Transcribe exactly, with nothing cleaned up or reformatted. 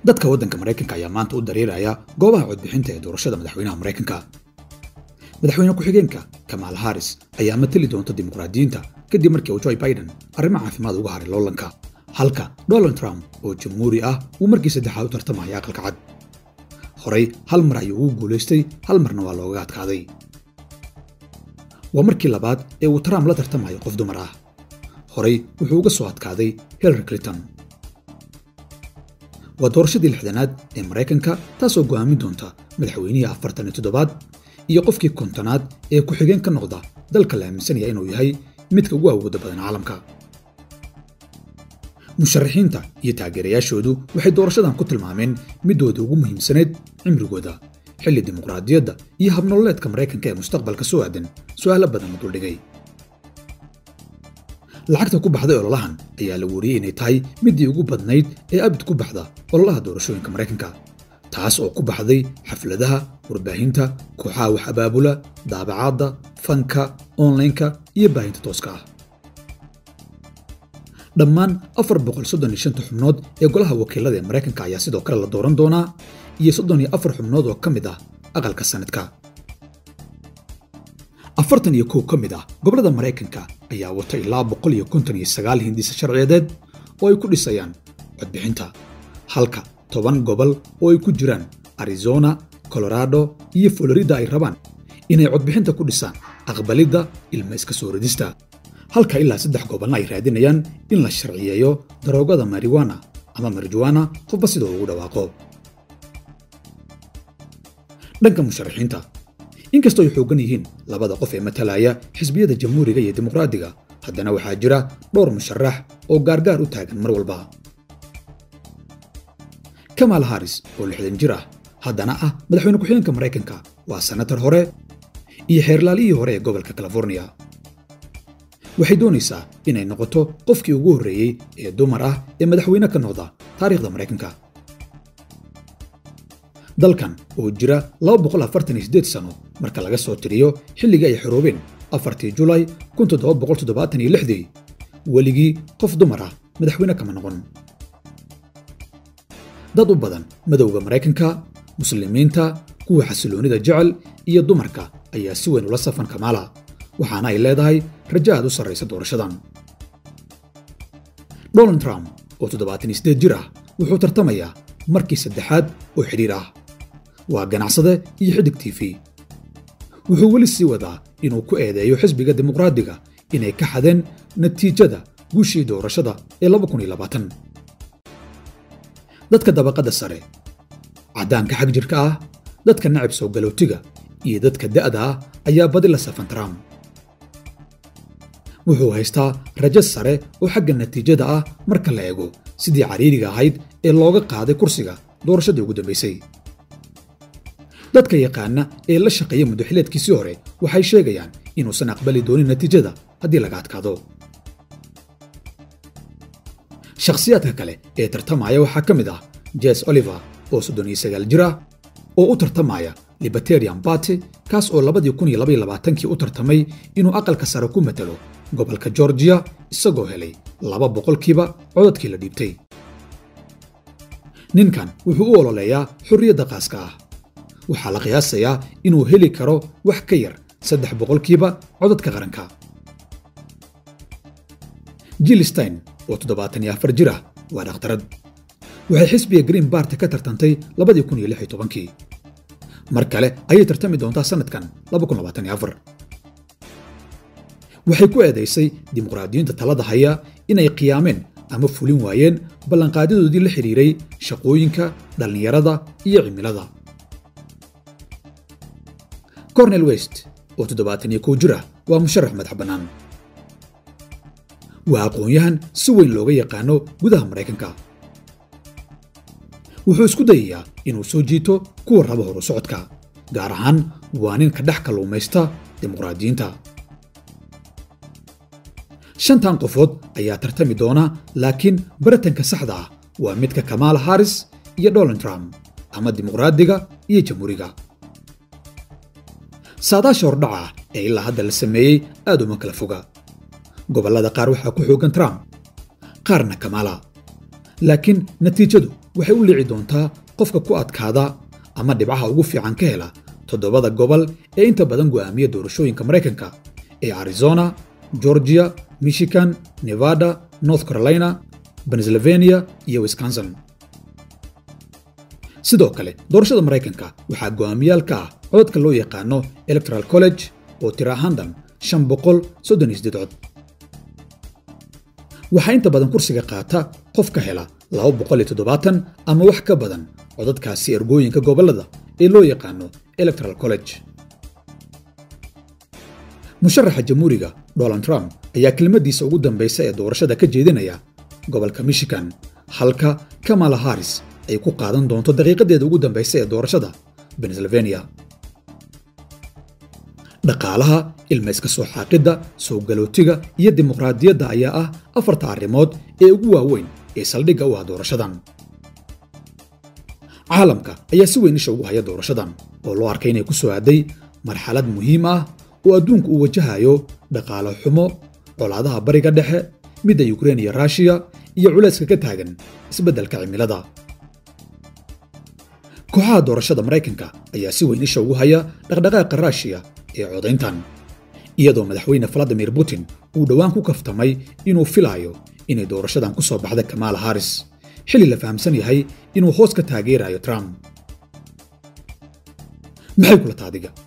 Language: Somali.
dadka waddanka Mareykanka ayaa maanta u dareeraya goobaha codbixinta ee doorashada madaxweynaha Mareykanka. Madaxweyne ku-xigeenka Kamala Harris ayaa matali doonta dimuqraadiyiinta kadib markii uu Joe Biden arrimo caafimaad uga haray loolanka, halka Donald Trump oo jamhuuri ah uu markii saddexaad u tartamaya aqalka cad. Horey hal mar ayuu ugu guuleystay, hal marna waa looga adkaaday. Waa markii labaad ee uu Trump la tartamayo qof dumar ah. Horey wuxuu uga soo adkaaday Hillary Clinton. waa doorashadii lixdanaad ee Mareykanka taasoo go'aamin doonta madaxweynihii afartan iyo toddobaad iyo qofkii kontonaad ee ku-xigeen ka noqda dalka la aaminsan yahay inuu yahay midka ugu awoodda badan caalamka. musharaxiinta iyo taageerayaashoodu waxay doorashadan ku tilmaameen midooda ugu muhiimsaneed cimrigooda xilli dimuqraadiyadda iyo habnololeedka Mareykanka ee mustaqbalka soo aadan su'aalo badan la duldhigay. lacagta ku baxday ololahan ayaa la wariyay inay tahay midii ugu badnayd ee abid ku baxda ololaha doorashooyinka Mareykanka, taas oo ku baxday xafladaha, warbaahinta, kooxaha wax abaabula, daabacaadda, fanka, online-ka iyo baahinta tooska ah. dhammaan afar boqol soddon iyo shan xubnood ee golaha wakiilada ee Mareykanka ayaa sidoo kale la dooran doonaa iyo soddon iyo afar xubnood oo ka mid ah aqalka sanadka. afartan iyo kow ka mid ah gobolada Mareykanka ayaa wata ilaa boqol iyo konton iyo sagaal hindisa sharciyeed oo ay ku dhisayaan codbixinta, halka toban gobol oo ay ku jiraan Arizona, Colorado iyo Florida ay rabaan inay codbixinta ku dhisaan aqbalidda ilma iska soo ridista, halka ilaa saddex gobolna ay raadinayaan in la sharciyeeyo daroogada marijuana ama marijuana qofba sidoo ugu dhawaaqo. dhanka musharaxiinta, inkastoo ay xoogan yihiin labada qof ee matalaya xisbiyada jamhuuriga iyo dimuqraadiga, haddana waxaa jira dhowr musharax oo gaargaar u taagan mar walba. Kamala Harris oo lixdan jir ah haddana ah madaxweyne ku-xigeenka Mareykanka waa senator hore iyo xeerlaalihii hore ee gobolka California. waxay doonaysaa inay noqoto qofkii ugu horreeyey ee dumar ah ee madaxweyne ka noqda taariikhda Mareykanka. dalkan oo jira laba boqol afartan iyo siddeed sano marka laga soo tiriyo xilligii ay xoroobeen afartii July kun toddoba boqol toddobaatan iyo lix weligii qof dumar ah madaxweyne kama noqon. dad u badan madowga Mareykanka, muslimiinta, kuwa xasiloonida jecel iyo dumarka ayaa si weyn ula safan Kamala, waxaana ay leedahay rajo aad u sarreysa doorashadan. Donald Trump oo toddobaatan iyo siddeed jir ah wuxuu tartamayaa markii saddexaad oo xiriir ah. waa ganacsade iyo xidig T V. wuxuu weli sii wadaa inuu ku eedeeyo xisbiga dimuqraadiga inay ka xadeen natiijada guushii doorashada ee laba kun iyo labaatan. dadka dabaqada sare, caddaanka xag jirka ah, dadka nacib soo galootiga iyo dadka da'da ah ayaa badi la safan Trump. wuxuu haystaa rajo sare oo xagga natiijada ah marka la eego sidii cariiriga ahayd ee looga qaaday kursiga doorashadii ugu dambeysay. dadka yaqaana ee la shaqeeya muddaxileedkiisii hore waxay sheegayaan inuusan aqbali doonin natiijada haddii laga adkaado. shakhsiyaadka kale ee tartamaya waxaa ka mid ah Jesse Oliver oo soddon iyo sagaal jir ah oo u tartamaya Libertarian Party, kaas oo labadii kun iyo laba iyo labaatankii u tartamay inuu aqalka sare ku matalo gobolka Georgia isagoo helay laba boqolkiiba codadkii la dhiibtay. ninkan wuxuu u ololeeyaa xorriyadda qaaska ah. waxaa la qiyaasayaa inuu heli karo wax ka yar saddex boqolkiiba codadka qaranka. Jill Stein oo toddobaatan iyo afar jir ah waa dhakhtarad. waxay xisbiga Green Party ka tartantay labadii kun iyo lix iyo tobankii. mar kale ayay tartami doontaa sanadkan laba kun labaatan iyo afar. waxay ku eedaysay dimuqraadiyiinta talada haya inay qiyaameen ama fulin waayeen ballanqaadyadoodii la xiriiray shaqooyinka, dhallinyarada iyo cimilada. Cornel West oo toddobaatan iyo kow jir ah waa musharax madax bannaan. waa aqoon-yahan si weyn looga yaqaano gudaha Mareykanka. wuxuu isku dayayaa inuu soo jiito kuwa raba horu socodka, gaar ahaan waa nin ka dhex kalluumaysta dimuqraadiyiinta. shantan qofood ayaa tartami doona, laakiin baritanka saxda ah waa midka Kamala Harris iyo Donald Trump ama dimuqraadiga iyo jamhuuriga. saadaasha hordhaca ee ilaa hadda la sameeyey aad uma kala foga. gobollada qaar waxaa ku xoogan Trump, qaarna Kamala, laakiin natiijadu waxay u lici doontaa qofka ku adkaada ama dhibcaha ugu fiican ka hela toddobada gobol ee inta badan go'aamiya doorashooyinka Mareykanka ee Arizona, Georgia, Michigan, Nevada, North Carolina, Pennsylvania iyo Wisconsin. sidoo kale doorashada Mareykanka waxaa go'aamiyaal ka ah codadka loo yaqaano Electoral College oo tiro ahaan dhan shan boqol soddon iyo siddeed cod. waxaa inta badan kursiga qaata qof ka hela laba boqol iyo toddobaatan ama wax ka badan codadkaasi ergooyinka gobolada ee loo yaqaano Electoral College. musharaxa jamhuuriga Donald Trump ayaa kelmadiisa ugu dambaysa ee doorashada ka jeedinaya gobolka Michigan, halka Kamala Harris ay ku qaadan doonto daqiiqadeeda ugu dambaysa ee doorashada Pennsylvania. dhaqaalaha, ilmayska soo xaaqidda, soo galootiga iyo dimuqraadiyadda ayaa ah afarta arrimood ee ugu waaweyn ee saldhigga u ah doorashadan. caalamka ayaa si weyn isha ugu haya doorashadan oo loo arkay inay ku soo aaday marxalad muhiim ah oo adduunku uu wajahayo dhaqaale xumo, colaadaha bariga dhexe, midda Ukraine iyo Russia iyo culayska ka taagan isbeddelka cimilada. kooxaha doorashada Mareykanka ayaa si weyn isha ugu haya dhaqdhaqaaqa Russia ee codayntan, iyadoo madaxweyne Vladimir Putin uu dhawaan ku kaftamay inuu filayo inay doorashadan ku soo baxda Kamala Harris, xilli la fahamsan yahay inuu hoos ka taageerayo Trump. maxay kula taadiga